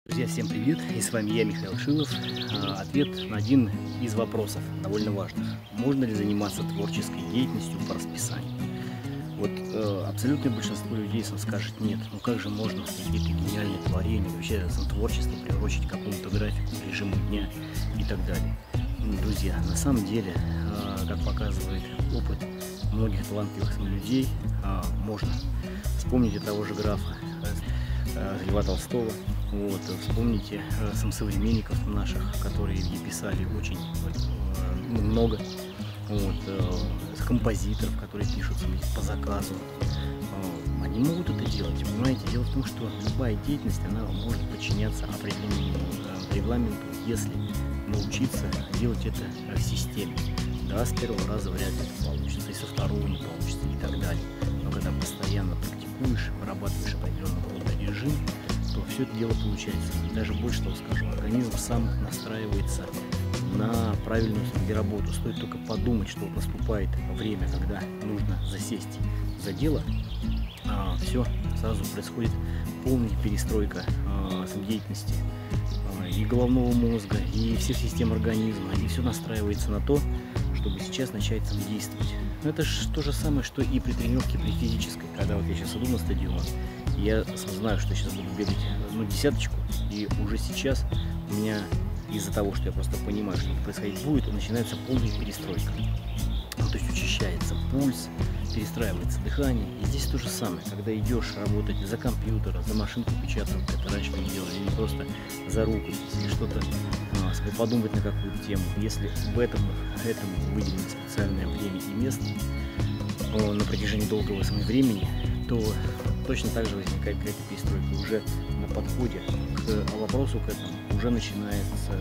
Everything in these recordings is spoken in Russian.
Друзья, всем привет! И с вами я, Михаил Шилов. Ответ на один из вопросов, довольно важных. Можно ли заниматься творческой деятельностью по расписанию? Вот абсолютное большинство людей сам скажет нет. Ну как же можно какие-то гениальные творения, вообще сам творчество приурочить к какому-то графику, режиму дня и так далее. Друзья, на самом деле, как показывает опыт многих талантливых людей, можно. Вспомните того же графа Льва Толстого. Вот, вспомните современников наших, которые писали очень много. Вот, композиторов, которые пишут по заказу. Они могут это делать. Понимаете, дело в том, что любая деятельность, она может подчиняться определенному регламенту, если научиться делать это в системе. Да, с первого раза вряд ли это получится, и со второго не получится, и так далее. Но когда постоянно практикуешь, вырабатываешь определенного рода режим, то все это дело получается. И даже больше того скажу, организм сам настраивается на правильную работу. Стоит только подумать, что наступает время, когда нужно засесть за дело, все, сразу происходит полная перестройка деятельности и головного мозга, и всех систем организма, и все настраивается на то, чтобы сейчас начать действовать. Но это же то же самое, что и при тренировке, при физической. Когда вот я сейчас иду на стадион, я знаю, что сейчас буду бегать десяточку, и уже сейчас у меня из-за того, что я просто понимаю, что это происходить будет, начинается полная перестройка. То есть учащается пульс, перестраивается дыхание. И здесь то же самое, когда идешь работать за компьютера, за машинку печатную, как это раньше мы делали, или просто за рукопись, или что-то подумать на какую-то тему. Если в этом выделено специальное время и место на протяжении долгого времени, то точно так же возникает какая-то перестройка. Уже на подходе к вопросу к этому уже начинается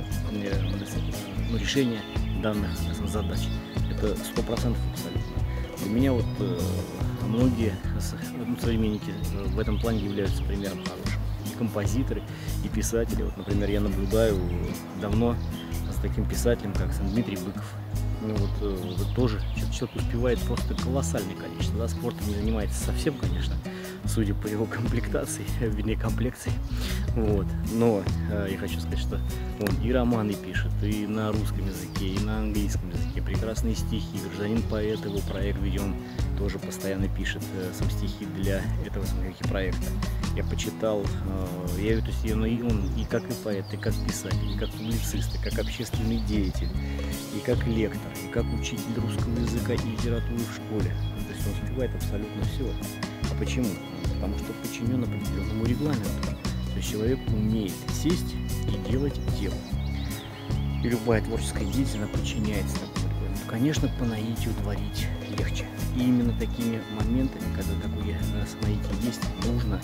решение данных задач. Это 100% абсолютно. Для меня вот многие современники в этом плане являются примером хорошим. И композиторы, и писатели. Вот, например, я наблюдаю давно с таким писателем, как Дмитрий Быков. Ну, вот тоже человек успевает просто колоссальное количество. Да, спортом не занимается совсем, конечно, судя по его комплектации, вернее комплекции. Вот. Но я хочу сказать, что он и романы пишет, и на русском языке, и на английском языке, прекрасные стихи, гражданин поэт, его проект, где он тоже постоянно пишет сам стихи для этого проекта. Я почитал, то есть он и как и поэт, и как писатель, и как публицист, и как общественный деятель, и как лектор, и как учитель русского языка и литературы в школе. То есть он успевает абсолютно все. А почему? Потому что подчинен определенному регламенту. То есть человек умеет сесть и делать дело. И любая творческая деятельность, она подчиняется такому регламенту. Конечно, по наитию творить легче. И именно такими моментами, когда такое наитие есть, нужно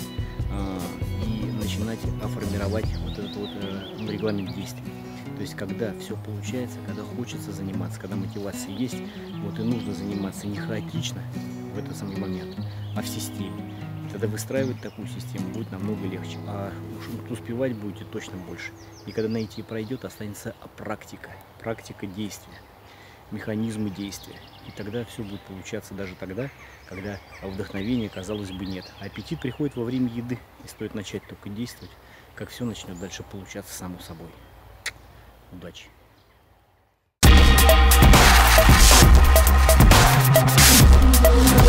и начинать формировать вот этот регламент действий. То есть, когда все получается, когда хочется заниматься, когда мотивация есть, вот и нужно заниматься не хаотично в этот самый момент, а в системе. И тогда выстраивать такую систему будет намного легче, а уж успевать будете точно больше. И когда найти пройдет, останется практика действия, механизмы действия. И тогда все будет получаться даже тогда, когда вдохновения, казалось бы, нет. Аппетит приходит во время еды, и стоит начать только действовать, как все начнет дальше получаться само собой. Удачи! We'll be right back.